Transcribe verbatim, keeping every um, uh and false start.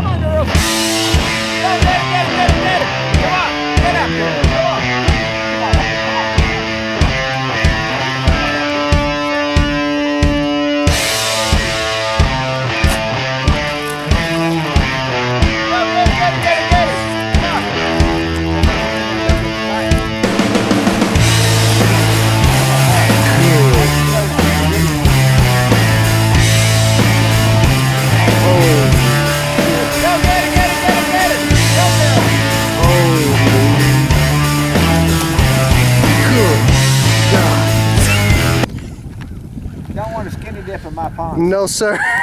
Come on, girl. Go, get it, get it, get it, get it. Come on, get up, girl. Come on. Come on, come on. Go, get it, get it, get it, get it. Come on. Don't want to skinny dip in my pond. No, sir.